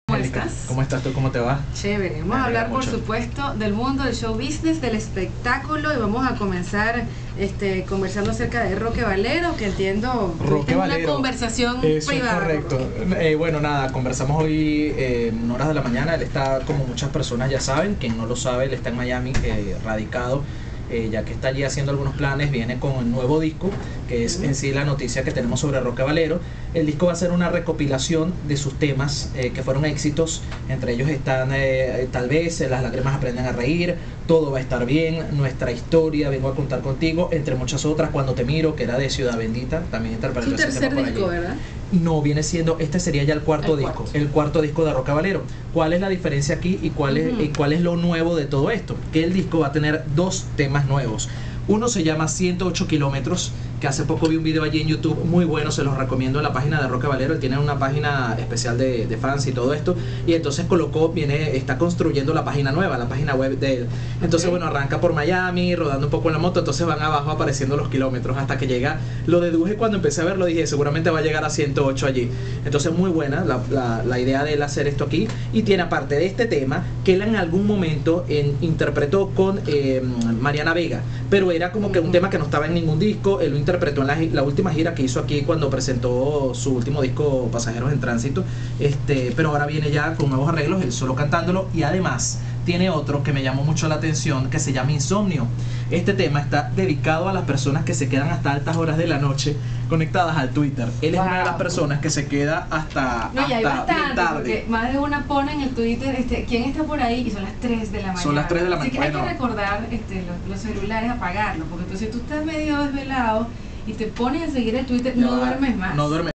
¿Cómo estás? ¿Cómo estás tú? ¿Cómo te va? Chévere. Vamos a hablar, por supuesto, del mundo del show business, del espectáculo, y vamos a comenzar conversando acerca de Roque Valero, que entiendo Roque Valero, una conversación eso privada. Es correcto. Bueno, nada, conversamos hoy en horas de la mañana. Él está, como muchas personas ya saben, quien no lo sabe, él está en Miami, radicado. Ya que está allí haciendo algunos planes, viene con el nuevo disco, que es en sí la noticia que tenemos sobre Roque Valero. El disco va a ser una recopilación de sus temas que fueron éxitos. Entre ellos están Tal vez, Las lágrimas aprenden a reír, Todo va a estar bien, Nuestra historia, Vengo a contar contigo, entre muchas otras, Cuando te miro, que era de Ciudad Bendita, también interpretó ese tema. Su tercer disco, ¿verdad? No, viene siendo, este sería ya el cuarto disco de Roque Valero. ¿Cuál es la diferencia aquí y cuál es lo nuevo de todo esto? Que el disco va a tener dos temas nuevos. Uno se llama 108 kilómetros, que hace poco vi un video allí en YouTube muy bueno, se los recomiendo, en la página de Roque Valero. Él tiene una página especial de fans y todo esto, y entonces está construyendo la página nueva, la página web de él. Entonces bueno, arranca por Miami, rodando un poco en la moto, entonces van abajo apareciendo los kilómetros, hasta que llega, lo deduje cuando empecé a verlo, dije seguramente va a llegar a 108 allí. Entonces muy buena la idea de él hacer esto aquí, y tiene aparte de este tema, que él en algún momento interpretó con Mariana Vega, pero era como que un tema que no estaba en ningún disco. Él lo interpretó en la última gira que hizo aquí cuando presentó su último disco, Pasajeros en Tránsito, pero ahora viene ya con nuevos arreglos, él solo cantándolo, y además tiene otro que me llamó mucho la atención, que se llama Insomnio. Este tema está dedicado a las personas que se quedan hasta altas horas de la noche conectadas al Twitter. Él es una de las personas que se queda hasta hay bastante, bien tarde. porque más de una pone en el Twitter, ¿quién está por ahí? Y son las 3 de la mañana. Son las 3 de la mañana. Así que hay que recordar los celulares, apagarlos, porque entonces tú estás medio desvelado y te pones a seguir el Twitter, no duermes más. No duermes.